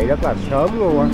dậy rất là sớm luôn á.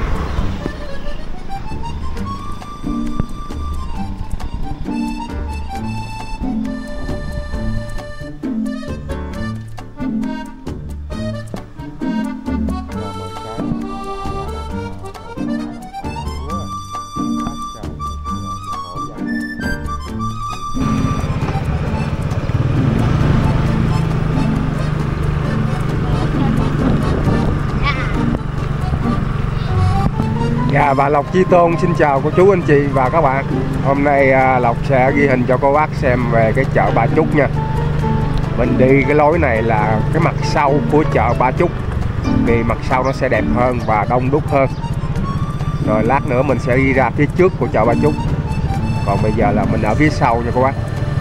Dạ, và Lộc Chi Tôn xin chào cô chú anh chị và các bạn. Hôm nay Lộc sẽ ghi hình cho cô bác xem về cái chợ Ba Chúc nha. Mình đi cái lối này là cái mặt sau của chợ Ba Chúc, thì mặt sau nó sẽ đẹp hơn và đông đúc hơn. Rồi lát nữa mình sẽ đi ra phía trước của chợ Ba Chúc. Còn bây giờ là mình ở phía sau nha cô bác.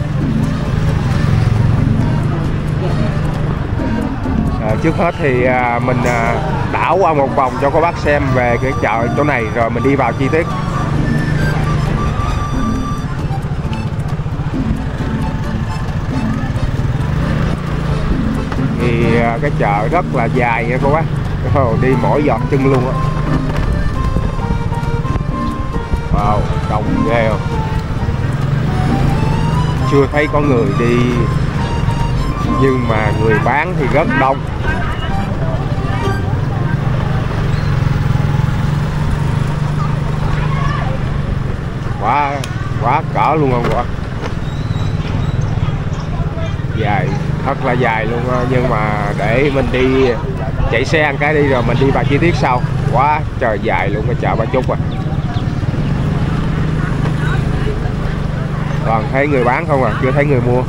Trước hết thì mình đảo qua một vòng cho các bác xem về cái chợ chỗ này rồi mình đi vào chi tiết. Thì cái chợ rất là dài nha cô bác, đi mỗi giọt chân luôn á. Wow, đông ghê không? Chưa thấy có người đi nhưng mà người bán thì rất đông. Quá cỡ luôn không ạ? Dài, thật là dài luôn, nhưng mà để mình đi chạy xe ăn cái đi rồi mình đi vào chi tiết sau. Quá trời dài luôn cái chợ Ba Chúc à. Toàn thấy người bán không à, chưa thấy người mua.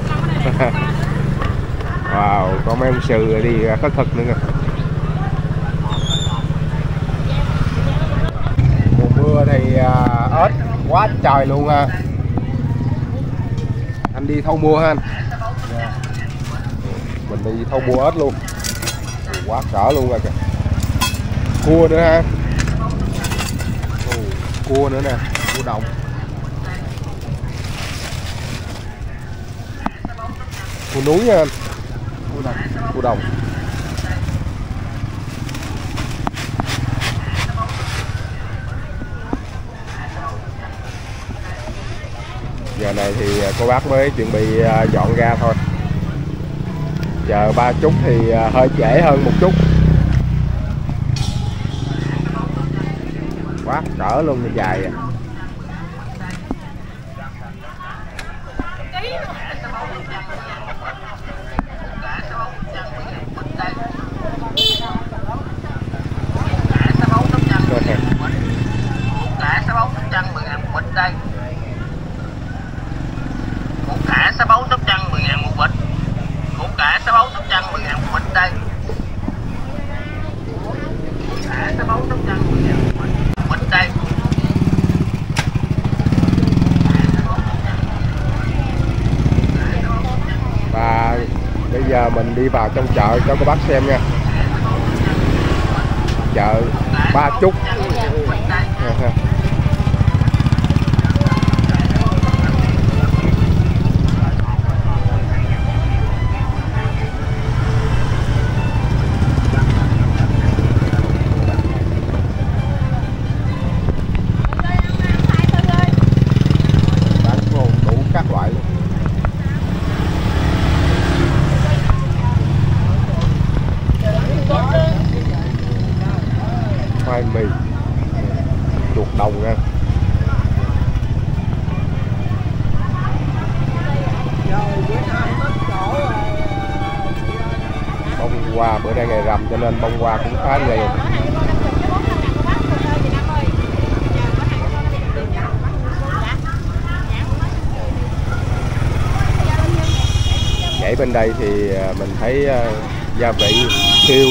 Wow, có mấy ông sư đi khất thực nữa kìa. Mùa mưa thì ếch quá trời luôn ha. Anh đi thâu mua ha anh? Yeah. Mình đi thâu mua ếch luôn. Quá cỡ luôn rồi kìa. Cua nữa ha. Cua nữa nè, cua đồng. Cua núi nha anh. Cua đồng. Giờ này thì cô bác mới chuẩn bị dọn ra thôi. Giờ Ba Chúc thì hơi trễ hơn một chút. Quá cỡ luôn, dài à. Và bây giờ mình đi vào trong chợ cho các bác xem nha. Chợ Ba Chúc. Khoai mì, chuột đồng nha. Bông hoa bữa nay ngày rằm cho nên bông hoa cũng khá nhiều. Nhảy bên đây thì mình thấy gia vị thiêu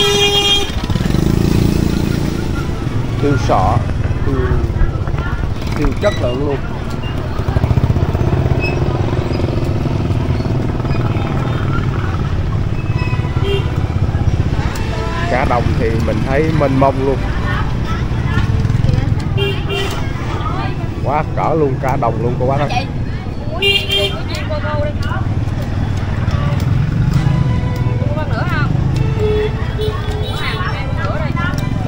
sọ, thiêu chất lượng luôn. Cá đồng thì mình thấy mênh mông luôn. Quá cỡ luôn, cá đồng luôn cô bác ơi.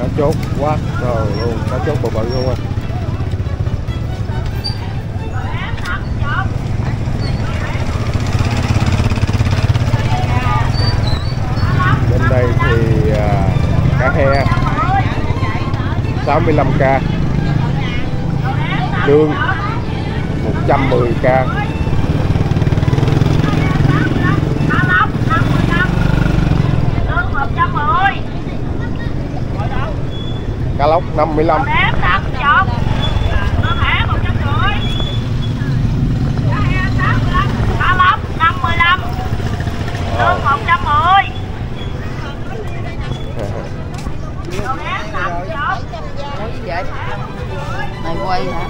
Cá chốt quá trời luôn, cá chốt bự bự luôn. Bên đây thì cá he 65k, lương 110k. Cá lóc 55. Cá lóc 55. Lương 110. Vậy? Mày quay hả?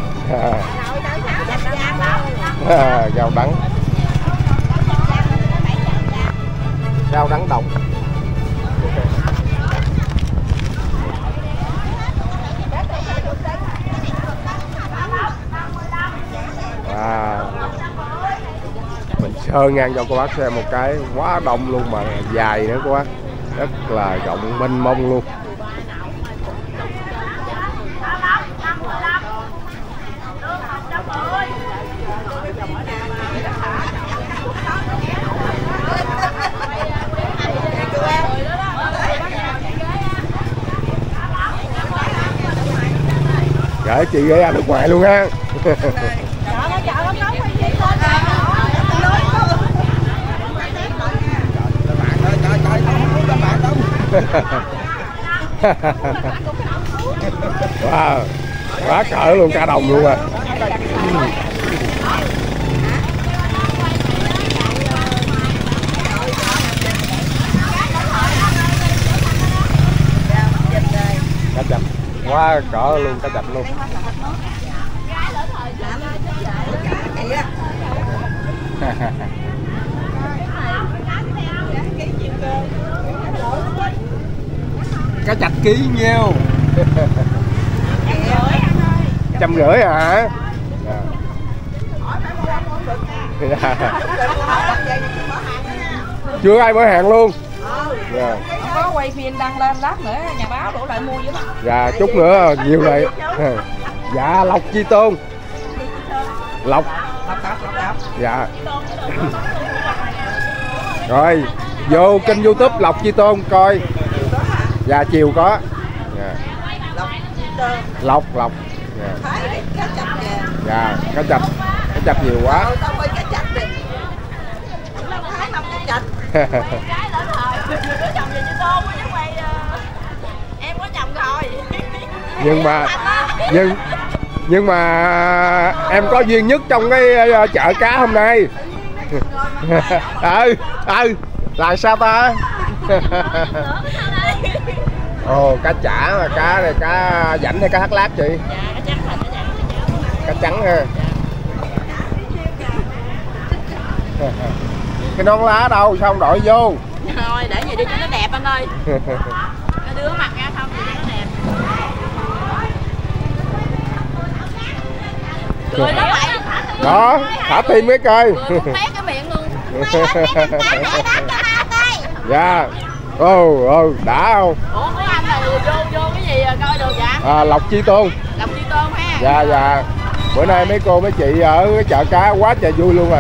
Rau đắng. Rau đắng đồng. Mình sơ ngang cho cô bác xem một cái, quá đông luôn mà dài nữa cô bác, rất là rộng mênh mông luôn. Gửi chị gửi anh nước ngoài luôn ha. Wow, quá cỡ luôn, cá đồng luôn à. Cá chạch quá cỡ luôn, cá chạch luôn. Cá chạch ký nhiêu? 150 hả? Chưa ai mở hàng luôn. Có quay phim đăng lên lát nữa nhà báo đổ lại mua với. Dạ chút nữa nhiều này. Dạ lọc chi tôn. Lọc. Dạ. Rồi vô kênh YouTube Lộc Chi Tôn coi. Dạ chiều có. Lộc. Dạ cá chạch nhiều quá. Em có chồng rồi. nhưng mà em có duy nhất trong cái chợ cá hôm nay. Là sao ta? Ồ, cá chả mà cá này, cá rảnh hay cá thác lát chị? Dạ, cá trắng ha. Cái nón lá đâu, sao không đội vô? Thôi, để vậy đi cho nó đẹp anh ơi. Nó đưa mặt ra không thì cho nó đẹp. Cười nó vậy. Đó, thả tim mấy cây. Mét cái miệng luôn. Dạ. Đã không? Ủa mấy anh này vô cái gì coi được vậy? Lộc Chi Tôn. Lộc Chi Tôn ha. Dạ. Bữa nay mấy cô mấy chị ở cái chợ cá quá trời vui luôn rồi.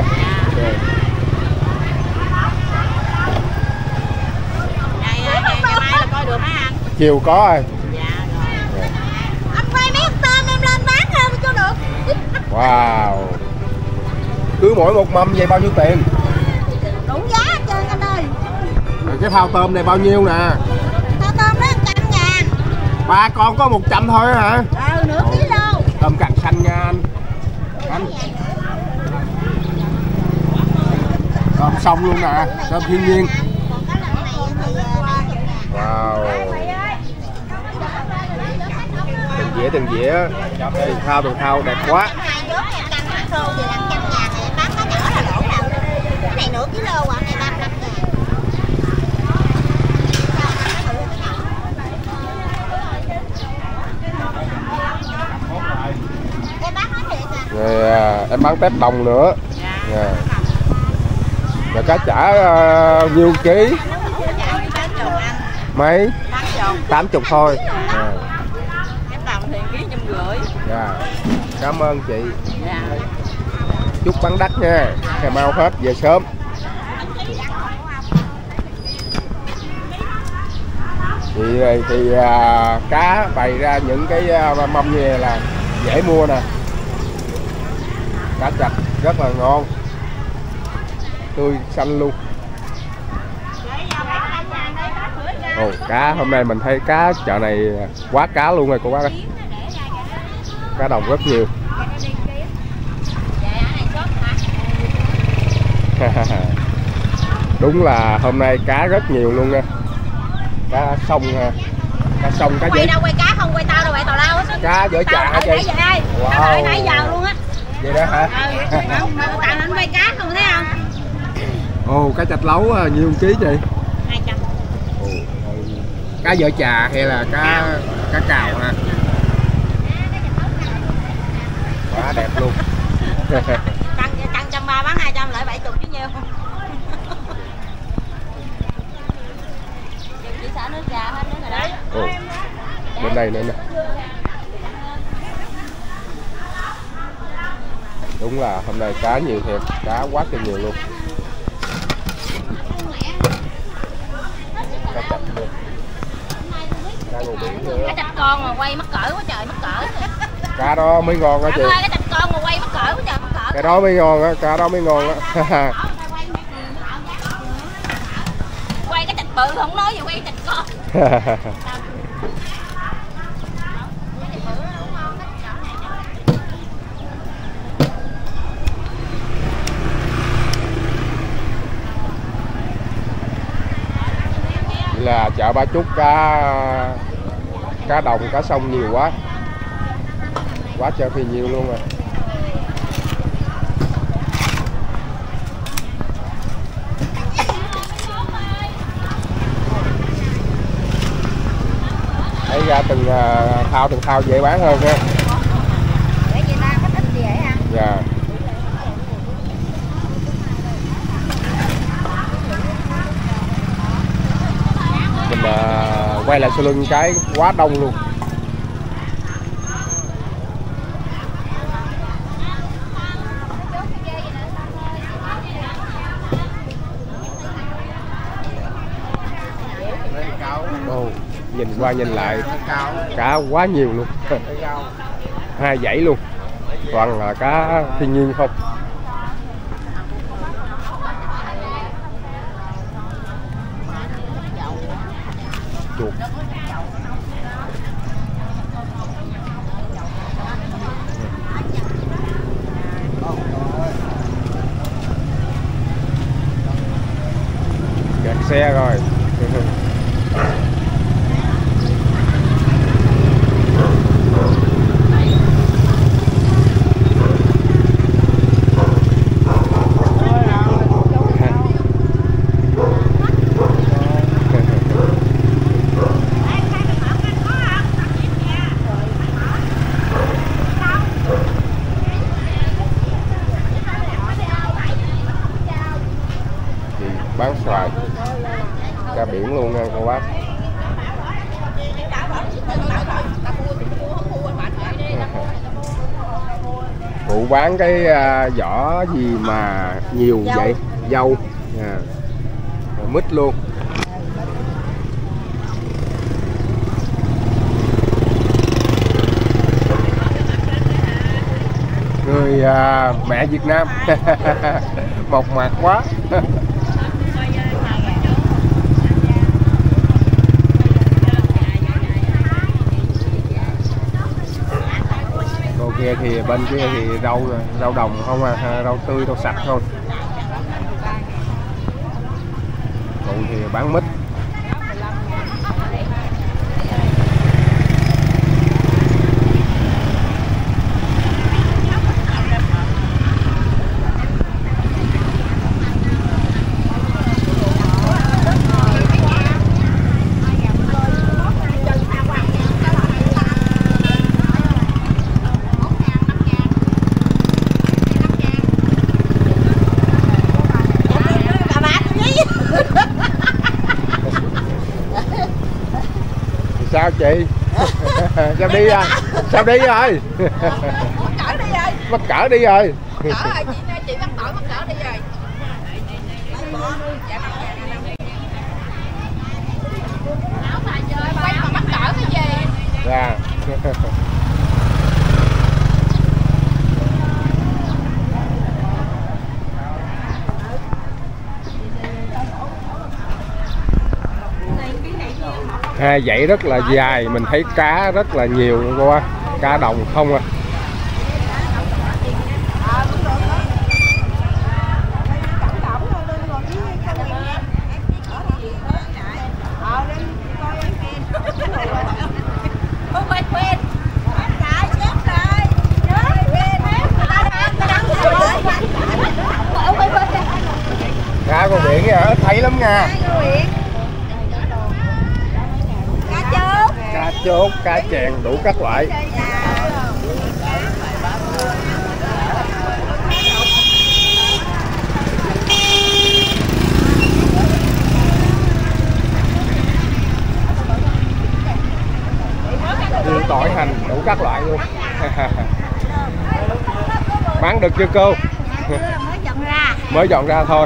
Ngày mai là coi được hả anh? Chiều có rồi. Dạ rồi. Anh quay mấy con tôm em lên bán hơn cho được. Wow. Cứ mỗi một mâm vậy bao nhiêu tiền? Đủ giá hết trơn anh ơi. Rồi cái thao tôm này bao nhiêu nè? Thao tôm đó 100.000. 3 con có 100 thôi hả? Nửa kilo. Tôm càng xanh nha anh. Tôm xong luôn nè, tôm thiên nhiên. Wow. Từng dĩa từng thao đẹp quá. Cái này nửa kilo à, này 35.000. Rồi em bán tép đồng nữa. Rồi cá chả nhiêu ký? Mấy? không? 80 thôi. Cái tầm thì ký 150. Dạ. Cảm ơn chị. Dạ. Chúc bán đắt nha. Ngày mau hết về sớm. Thì cá bày ra những cái mâm như này là dễ mua nè. Cá chạch rất là ngon, tươi xanh luôn. Ồ, cá hôm nay mình thấy cá chợ này quá cá luôn rồi cô bác ơi. Cá đồng rất nhiều. Đúng là hôm nay cá rất nhiều luôn nha. Cá sông ha. Cá sông, cá quay đâu quay cá không quay tao đâu, quay tào lao hết. Cá vỡ chả hả chị? Wow. Tao đợi nãy giờ luôn á. Vậy đó hả? Mà tao anh quay cá không thấy không? Ồ, cá chạch lấu nhiêu ký chị? 200. Ồ, cá vỡ chà hay là cá cào ha? Quá đẹp luôn. Cân 130 bán 200 lại 70 chứ nhiêu. Chị sợ nước gà hết nước rồi đó. Ồ, bên đây nữa nè. Đúng là hôm nay cá nhiều thiệt, cá quá trời nhiều luôn. Cá chạch luôn. Cá ngô biển nữa. Cá chạch con mà quay mắc cỡ quá trời, mắc cỡ. Cá đó mới ngon á chị. Cá chạch con mà quay mắc cỡ quá trời, mắc cỡ. Cái đó mới ngon á, cá đó mới ngon á. Quay cái chạch bự không nói gì quay chạch con. Là chợ Ba Chúc cá đồng, cá sông nhiều quá trời thì nhiều luôn rồi. Lấy ra từng thao dễ bán hơn ha. Để chị ta có thích gì vậy hả? Dạ. Mình quay lại sau lưng cái quá đông luôn. Ồ, nhìn qua nhìn lại cá quá nhiều luôn. 2 dãy luôn, toàn là cá thiên nhiên không. Chuột. Kẹt xe rồi. Bán xoài, ra biển luôn nha cô bác. Cụ bán cái vỏ gì mà nhiều dâu. Vậy? Dâu à. Mít luôn. Người mẹ Việt Nam mộc mạc quá. Kia thì bên kia thì rau đồng không rau tươi, rau sạch thôi. Cụ thì bán mít. sao chị? Sao đi rồi? Sao đi rồi? Cỡ đi rồi. Mắc cỡ đi rồi. Cỡ rồi chị bắt tội mắc cỡ đi rồi. Quay mà mắc cỡ cái gì? Dạ. Dãy rất là dài, mình thấy cá rất là nhiều luôn cô á, cá đồng không à. Cá con biển ít thấy lắm nha. Cá chốt, cá chèn đủ các loại. Tỏi hành đủ các loại luôn. Bán được chưa cô? Mới dọn ra thôi.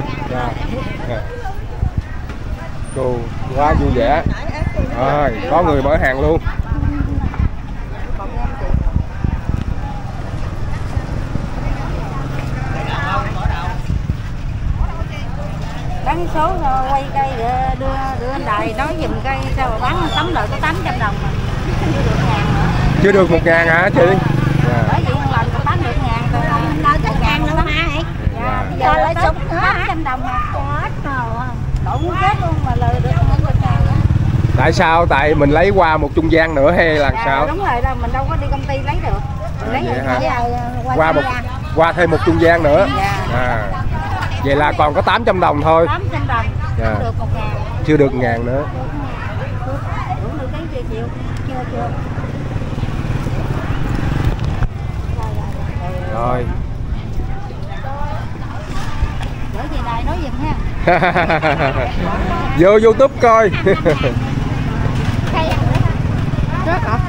Cô quá vui vẻ. Rồi, có người mở hàng luôn. Bán số quay cây đưa anh Đại nói giùm cây sao mà bán tấm lợi có 800 đồng mà. Chưa được 1.000 hả chị? Bởi vì một lần bán được 1.000 rồi lên 1.000 nữa hả? Giờ lại sụp nữa 800 đồng mà. Chết rồi. Cậu muốn chết luôn mà lời được 1.000 nữa. Tại sao? Tại mình lấy qua một trung gian nữa hay là sao? Đúng rồi, đâu mình đâu có đi công ty lấy được. Lấy vậy hả? Qua thêm một trung gian nữa. Vậy là còn có 800 đồng thôi. 800 đồng. Được 1.000. Chưa được 1.000 nữa. Uống được cái chiều. Chưa. Rồi. Nói gì này nói giùm ha. Vô YouTube coi. Rớt hả?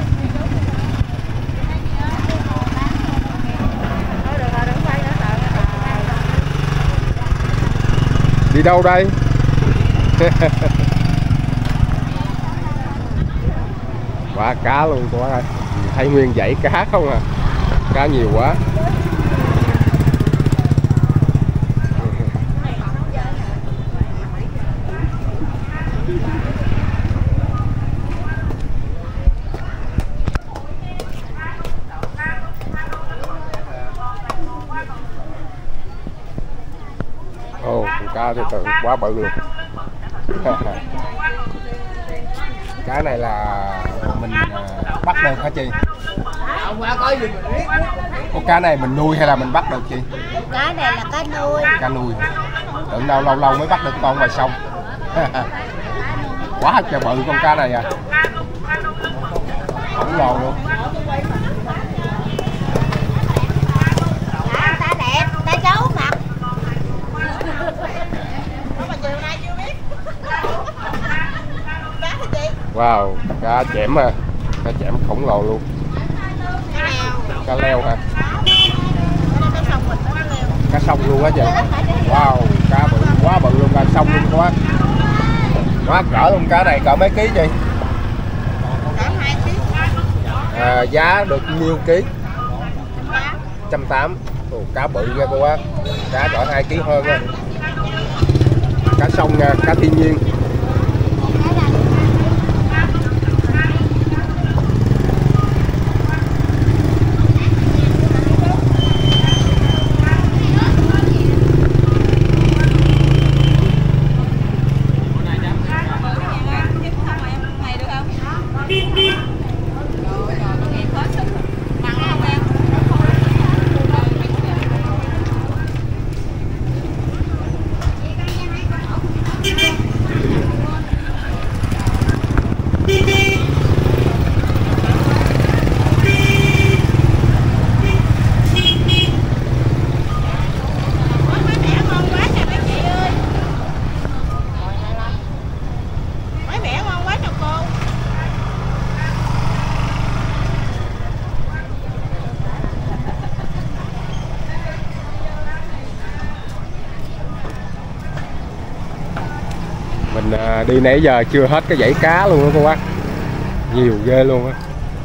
Đi đâu đây? Quá cá luôn quá ơi. Thấy nguyên dãy cá không à. Cá nhiều quá. Ồ, cá thì từ quá bự luôn. Cá này là mình bắt được hả chị? Con cá này mình nuôi hay là mình bắt được chị? Cá này là cá nuôi. Cá nuôi. Tưởng đâu lâu mới bắt được con ngoài sông. Quá trời bự con cá này à. Khổng lồ luôn. Ta đẹp, ta xấu mặt. Wow, cá chẽm à. Cá chẽm khổng lồ luôn. Cá leo hả? Cá sông luôn á chị. Wow, cá bự quá bự luôn, cá sông luôn quá. Quá cỡ luôn, cá này cỡ mấy ký chị? Giá được nhiêu ký? 180. Ồ, cá bự nha cô á. Cá cỡ 2 kg hơn á. Cá sông nha, cá thiên nhiên. Mình đi nãy giờ chưa hết cái dãy cá luôn đó cô bác, nhiều ghê luôn á.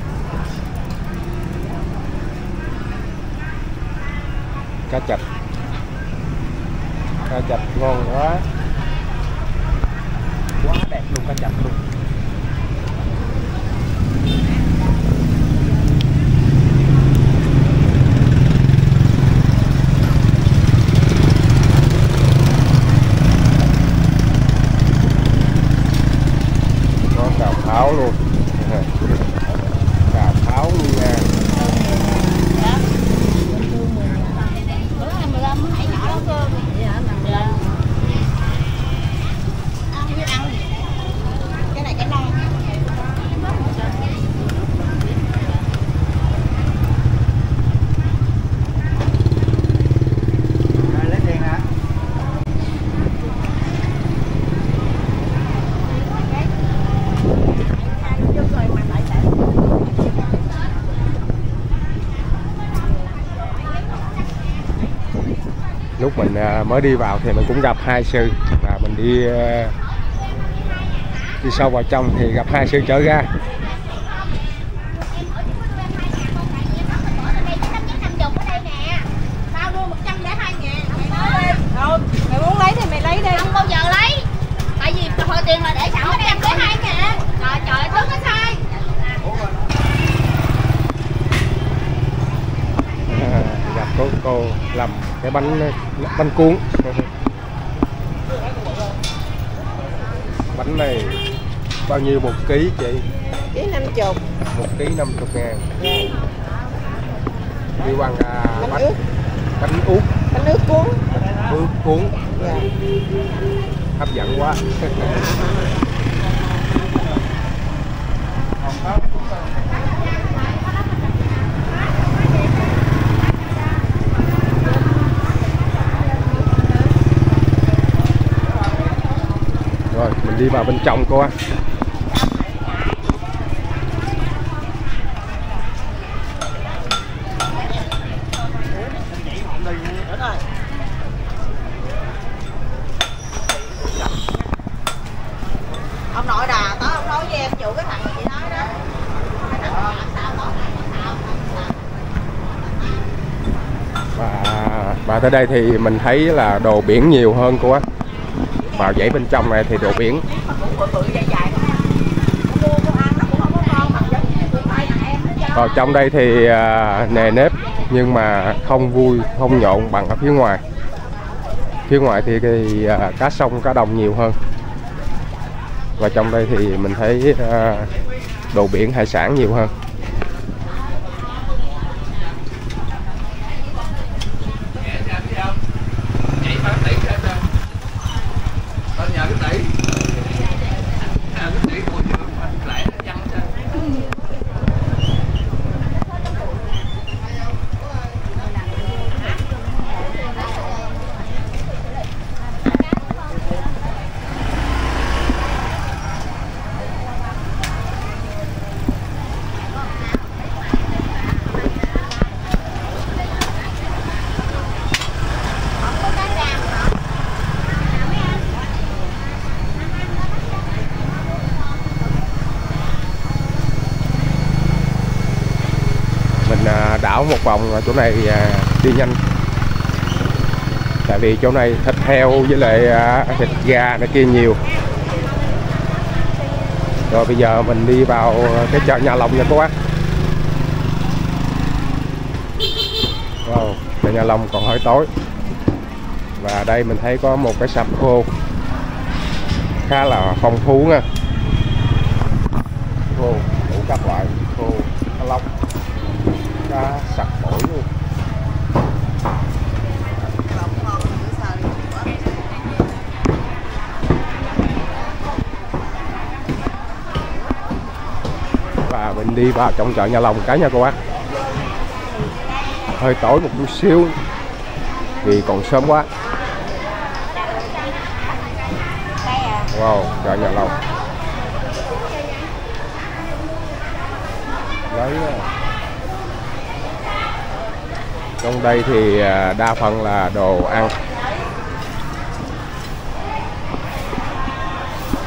Cá chạch ngon quá, quá đẹp luôn, cá chạch luôn. Có cào pháo luôn, cào pháo luôn nha. Lúc mình mới đi vào thì mình cũng gặp hai sư, và mình đi sâu vào trong thì gặp hai sư trở ra. Mày muốn lấy thì mày lấy đi. Không bao giờ lấy. Tại vì hồi tiền là để sẵn ở đây em lấy 2.000. Trời trời tức cái sai. Gặp cô làm cái bánh cuốn. Bánh này bao nhiêu 1 ký chị? Ký 50. 1 ký 50.000. Đi bằng bánh út cuốn. Dạ. Hấp dẫn quá. Rồi mình đi vào bên trong cô á. Ông nội đà đó, ông nói với em chủ cái thằng gì nói đó. Và tới đây thì mình thấy là đồ biển nhiều hơn cô á. Vào dãy bên trong này thì đồ biển. Vào trong đây thì nề nếp nhưng mà không vui, không nhộn bằng ở phía ngoài. Phía ngoài thì cá sông, cá đồng nhiều hơn. Và trong đây thì mình thấy đồ biển, hải sản nhiều hơn. Đảo một vòng chỗ này đi nhanh, tại vì chỗ này thịt heo với lại thịt gà này kia nhiều. Rồi bây giờ mình đi vào cái chợ Nhà Long nha cô bác. Wow, chợ Nhà Long còn hơi tối. Và đây mình thấy có một cái sạp khô khá là phong phú nha. Khô đủ các loại, khô, cá lóc, cá sặc bổi luôn. Và mình đi vào trong chợ Nhà Long cái nha cô bác. Hơi tối một chút xíu vì còn sớm quá. Wow, chợ Nhà Long. Lấy trong đây thì đa phần là đồ ăn.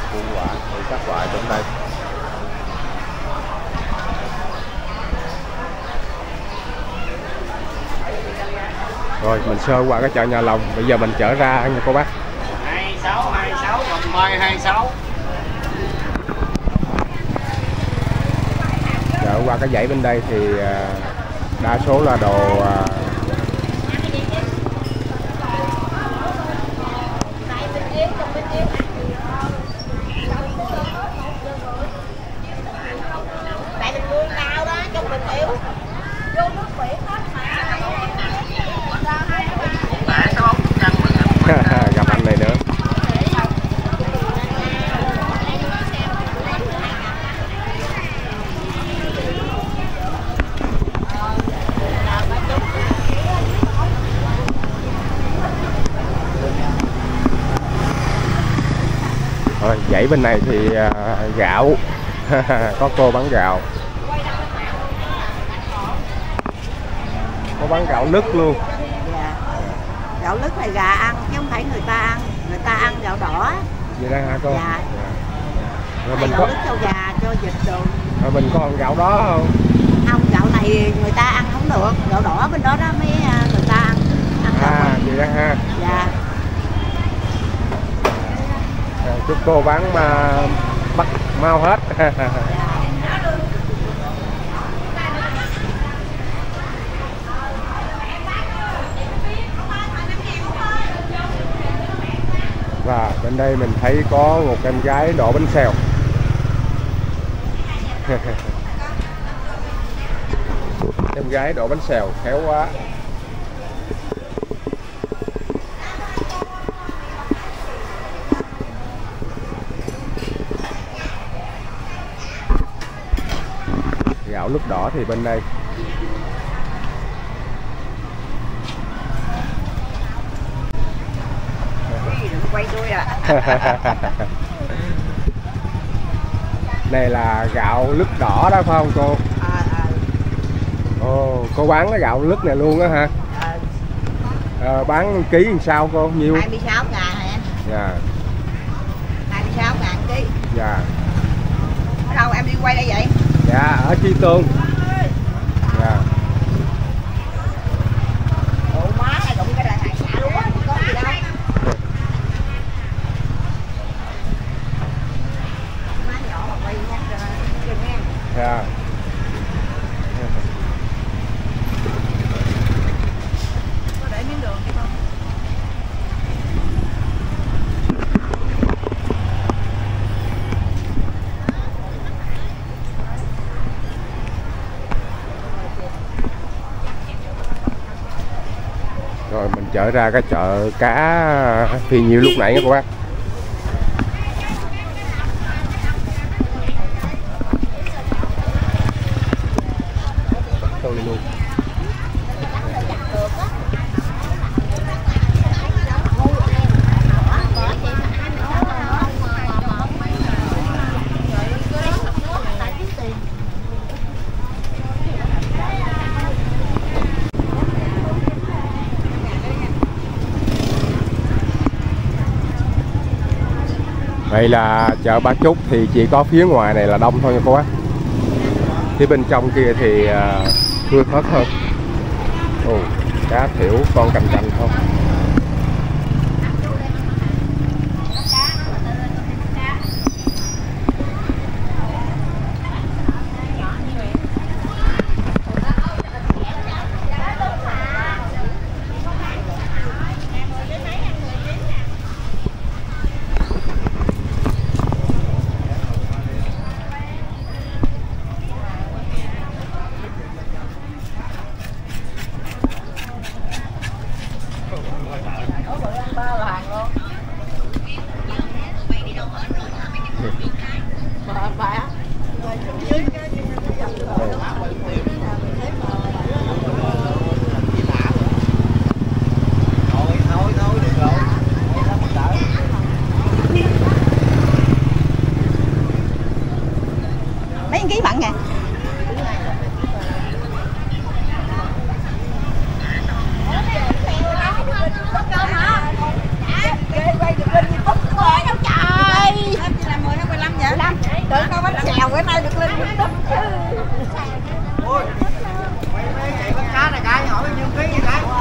củ quả thì các loại trong đây. Rồi mình sơ qua cái chợ Nhà Lòng, bây giờ mình trở ra nha cô bác. 26 đồng mai 26. Chợ qua cái dãy bên đây thì đa số là đồ gặp anh này nữa. Rồi dãy bên này thì gạo có cô bán gạo, có bán gạo lứt luôn. Dạ. Gạo lứt là gà ăn chứ không phải người ta ăn gạo đỏ. Vậy đó hả cô? Dạ. Rồi mình gạo có lứt cho gà, cho vịt đồ. rồi mình có con gạo đó không? Không, gạo này người ta ăn không được, gạo đỏ bên đó đó mới người ta ăn Vậy đó ha. Dạ. Chúc cô bán mà bắt mau hết. Và bên đây mình thấy có một em gái đổ bánh xèo. Em gái đổ bánh xèo khéo quá. Gạo lứt đỏ thì bên đây. Quay đuôi à. Này là gạo lứt đỏ đó phải không cô? Ồ, cô bán cái gạo lứt này luôn á hả? Bán ký làm sao cô? Nhiêu? 26 ngàn hả? Dạ. 26 ngàn ký. Dạ. Ở đâu em đi quay đây vậy? Dạ, ở Chi Tôn. Dạ. Ủa má này đụng cái là hàng xả lúa, có gì đâu. Má nhỏ mà quay nhắc cho nghe. Dạ. Có để miếng đường hay không? Rồi mình trở ra cái chợ cá Phi Nhiêu lúc nãy nha cô bác. Tôi luôn. Đây là chợ Ba Chúc thì chỉ có phía ngoài này là đông thôi nha cô bác. Phía bên trong kia thì thưa thớt hơn. Ồ, cá thiểu con cành cành không. Mấy ký bận nè.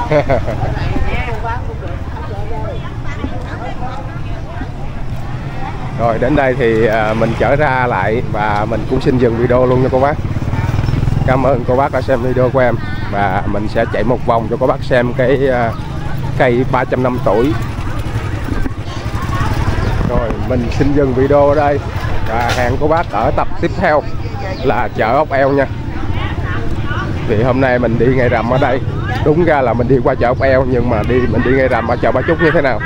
Rồi đến đây thì mình trở ra lại và mình cũng xin dừng video luôn nha cô bác. Cảm ơn cô bác đã xem video của em, và mình sẽ chạy một vòng cho cô bác xem cái cây 300 năm tuổi. Rồi mình xin dừng video ở đây và hẹn cô bác ở tập tiếp theo là chợ Ốc Eo nha. Vì hôm nay mình đi ngày rằm ở đây, đúng ra là mình đi qua chợ Ốc Eo nhưng mà mình đi ngày rằm ở chợ Ba Chúc như thế nào.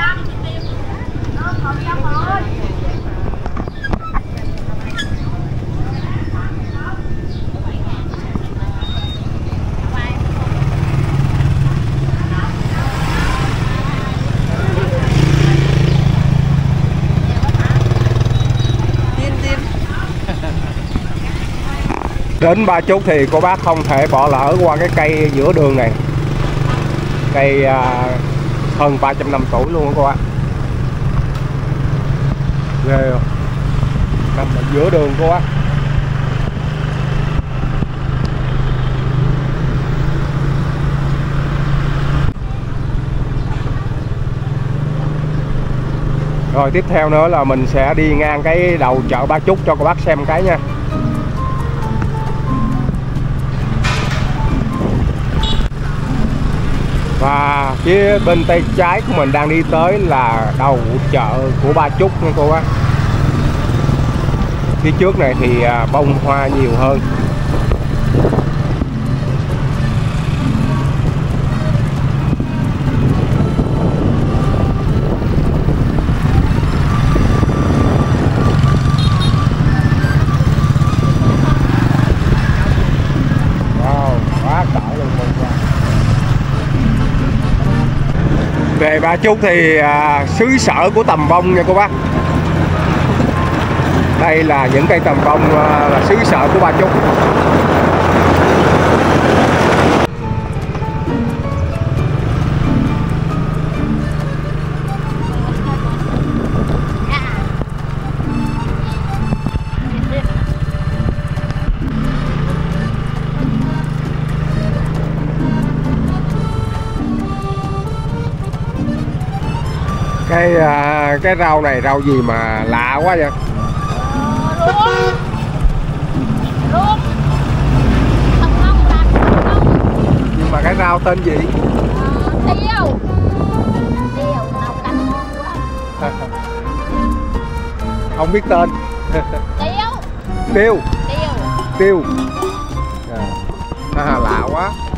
Đến Ba Chúc thì cô bác không thể bỏ lỡ qua cái cây giữa đường này. Cây hơn 300 năm tuổi luôn đó cô bác. Ghê không? Nằm ở giữa đường cô bác. Rồi tiếp theo nữa là mình sẽ đi ngang cái đầu chợ Ba Chúc cho cô bác xem cái nha. Và phía bên tay trái của mình đang đi tới là đầu chợ của Ba Chúc nha cô bác. Phía trước này thì bông hoa nhiều hơn. Về Ba Chúc thì xứ sở của tầm bông nha cô bác. Đây là những cây tầm bông là xứ sở của Ba Chúc. Cái rau này rau gì mà lạ quá vậy? Luôn. Nhưng mà cái rau tên gì? Tiêu. Tiêu nấu canh ngon quá. Không biết tên. Tiêu. Tiêu. Tiêu. Tiêu. Lạ quá.